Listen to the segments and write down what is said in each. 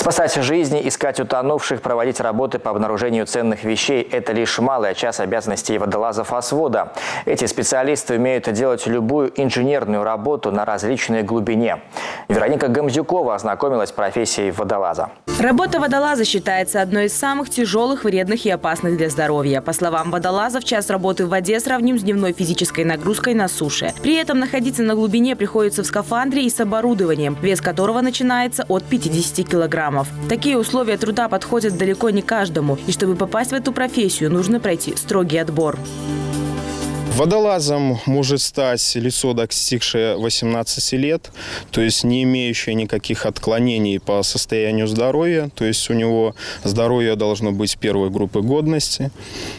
Спасать жизни, искать утонувших, проводить работы по обнаружению ценных вещей – это лишь малая часть обязанностей водолазов Освода. Эти специалисты умеют делать любую инженерную работу на различной глубине. Вероника Гамзюкова ознакомилась с профессией водолаза. Работа водолаза считается одной из самых тяжелых, вредных и опасных для здоровья. По словам водолазов, час работы в воде сравним с дневной физической нагрузкой на суше. При этом находиться на глубине приходится в скафандре и с оборудованием, вес которого начинается от 50 килограммов. Такие условия труда подходят далеко не каждому. И чтобы попасть в эту профессию, нужно пройти строгий отбор. Водолазом может стать лицо, достигшее 18 лет, то есть не имеющее никаких отклонений по состоянию здоровья, то есть у него здоровье должно быть первой группы годности.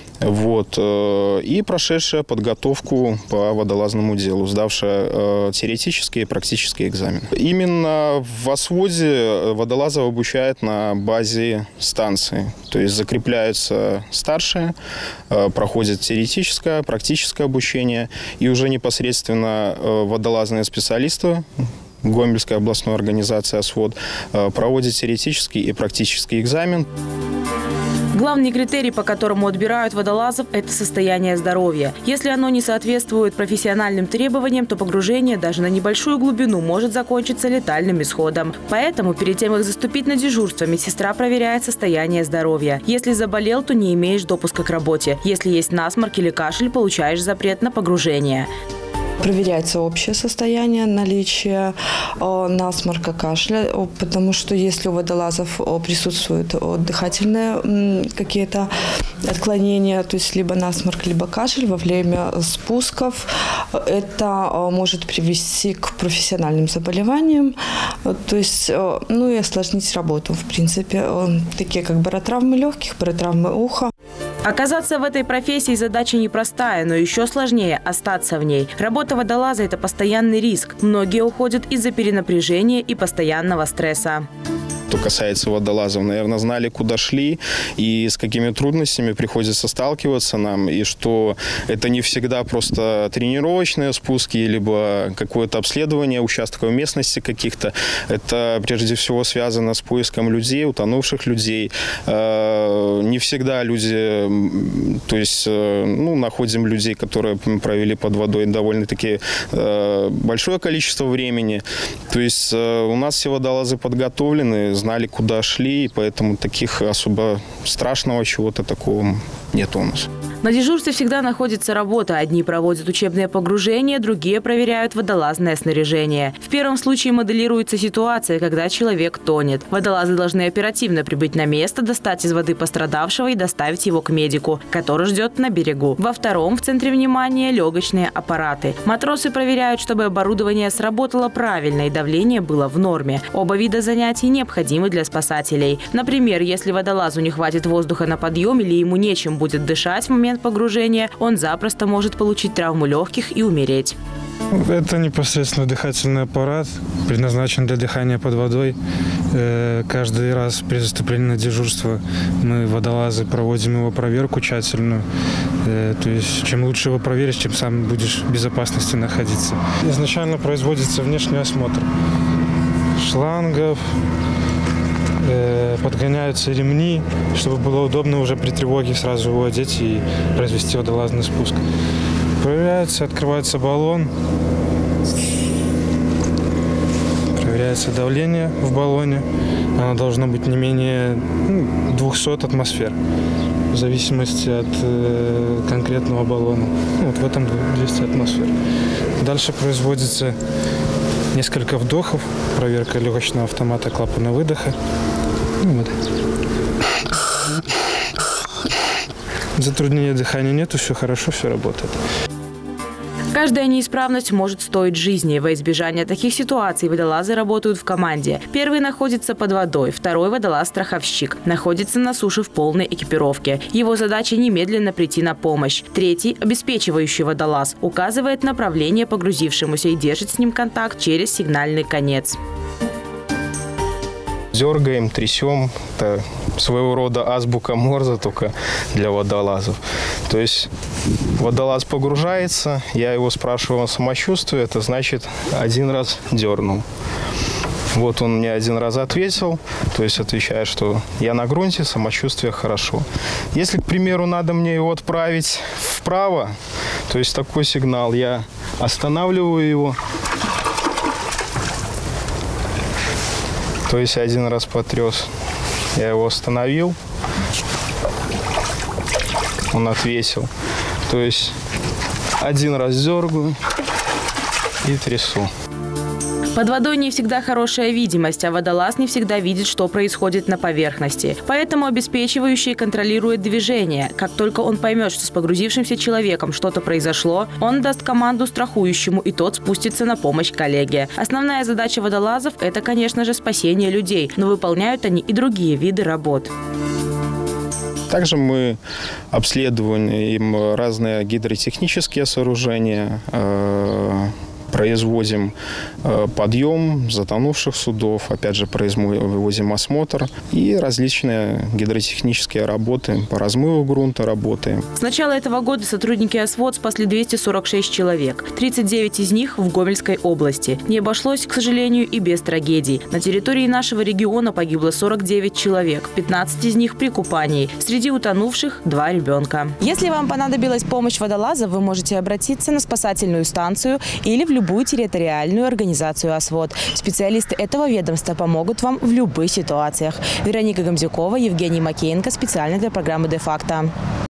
И прошедшая подготовку по водолазному делу, сдавшая теоретические и практические экзамены. Именно в Осводе водолазов обучают на базе станции. То есть закрепляются старшие, проходят теоретическое, практическое обучение. И уже непосредственно водолазные специалисты Гомельской областной организации «Освод» проводят теоретический и практический экзамен. Главный критерий, по которому отбирают водолазов – это состояние здоровья. Если оно не соответствует профессиональным требованиям, то погружение даже на небольшую глубину может закончиться летальным исходом. Поэтому перед тем, как заступить на дежурство, медсестра проверяет состояние здоровья. Если заболел, то не имеешь допуска к работе. Если есть насморк или кашель, получаешь запрет на погружение. Проверяется общее состояние, наличие насморка, кашля, потому что если у водолазов присутствуют дыхательные какие-то отклонения, то есть либо насморк, либо кашель во время спусков, это может привести к профессиональным заболеваниям, то есть, и осложнить работу, в принципе, такие как баротравмы легких, баротравмы уха. Оказаться в этой профессии задача непростая, но еще сложнее – остаться в ней. Работа водолаза – это постоянный риск. Многие уходят из-за перенапряжения и постоянного стресса. Что касается водолазов, наверное, знали, куда шли и с какими трудностями приходится сталкиваться нам, и что это не всегда просто тренировочные спуски, либо какое-то обследование участков местности каких-то. Это прежде всего связано с поиском людей, утонувших людей. Не всегда люди, то есть, находим людей, которые провели под водой довольно-таки большое количество времени. То есть у нас все водолазы подготовлены, знали, куда шли, и поэтому таких особо страшного чего-то такого нет у нас. На дежурстве всегда находится работа. Одни проводят учебные погружения, другие проверяют водолазное снаряжение. В первом случае моделируется ситуация, когда человек тонет. Водолазы должны оперативно прибыть на место, достать из воды пострадавшего и доставить его к медику, который ждет на берегу. Во втором в центре внимания легочные аппараты. Матросы проверяют, чтобы оборудование сработало правильно и давление было в норме. Оба вида занятий необходимы для спасателей. Например, если водолазу не хватит воздуха на подъем или ему нечем будет дышать в момент погружения, он запросто может получить травму легких и умереть. Это непосредственно дыхательный аппарат, предназначен для дыхания под водой. Каждый раз при заступлении на дежурство мы, водолазы, проводим его проверку тщательную. То есть, чем лучше его проверишь, тем сам будешь в безопасности находиться. Изначально производится внешний осмотр шлангов, подгоняются ремни, чтобы было удобно уже при тревоге сразу его одеть и произвести водолазный спуск. Проверяется, открывается баллон, проверяется давление в баллоне. Оно должно быть не менее 200 атмосфер, в зависимости от конкретного баллона. В этом 200 атмосфер. Дальше производится несколько вдохов, проверка легочного автомата клапана выдоха. Затруднения дыхания нету, все хорошо, все работает. Каждая неисправность может стоить жизни. Во избежание таких ситуаций водолазы работают в команде. Первый находится под водой, второй водолаз-страховщик находится на суше в полной экипировке. Его задача немедленно прийти на помощь. Третий, обеспечивающий водолаз, указывает направление погрузившемуся и держит с ним контакт через сигнальный конец. Дергаем, трясем. Это своего рода азбука Морзе, только для водолазов. То есть водолаз погружается, я его спрашиваю о самочувствии, это значит один раз дернул. Вот он мне один раз ответил, то есть отвечает, что я на грунте, самочувствие хорошо. Если, к примеру, надо мне его отправить вправо, то есть такой сигнал, я останавливаю его. То есть один раз потряс, я его остановил, он отвесил. То есть один раз дергаю и трясу. Под водой не всегда хорошая видимость, а водолаз не всегда видит, что происходит на поверхности. Поэтому обеспечивающий контролирует движение. Как только он поймет, что с погрузившимся человеком что-то произошло, он даст команду страхующему, и тот спустится на помощь коллеге. Основная задача водолазов – это, конечно же, спасение людей, но выполняют они и другие виды работ. Также мы обследуем разные гидротехнические сооружения, производим подъем затонувших судов, опять же, производим осмотр и различные гидротехнические работы по размыву грунта работаем. С начала этого года сотрудники ОСВОД спасли 246 человек. 39 из них в Гомельской области. Не обошлось, к сожалению, и без трагедий. На территории нашего региона погибло 49 человек, 15 из них при купании. Среди утонувших 2 ребенка. Если вам понадобилась помощь водолаза, вы можете обратиться на спасательную станцию или в любую территориальную организацию ОСВОД. Специалисты этого ведомства помогут вам в любых ситуациях. Вероника Гамзюкова, Евгений Макеенко. Специально для программы «Де факто».